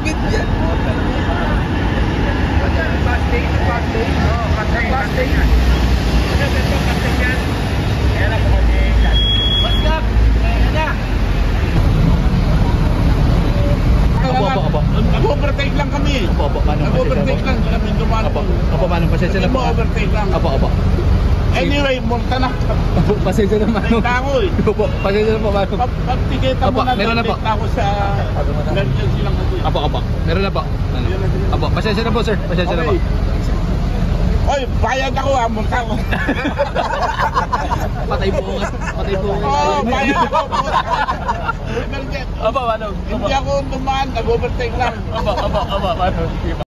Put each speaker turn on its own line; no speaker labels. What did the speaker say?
Bakit yan?
Plastic. Oo, plastic. Ayan na, what's up? Ayan na.
Aba.
Nag-overtake lang kami.
Aba, paano?
Nag-overtake lang kami dumaan.
Aba, paano? Pasensya na po.
Overtake lang.
Aba.
Anyway, multa na.
Pasensya na, mano.
Take na ako eh.
Opo, pasensya na po, mano.
Pagtiketa mo
Aba,
na,
meron na po.
take na ako sa emergency lang kasi.
Aba. Meron na po. Ano? Aba, pasensya na po, sir. Pasensya na po.
Oy, bayad ako ha, multa ko.
Patay po nga.
Oo, bayad ako. Emergency.
Aba, mano.
Hindi ako dumaan, nag-overtake lang.
Aba, mano.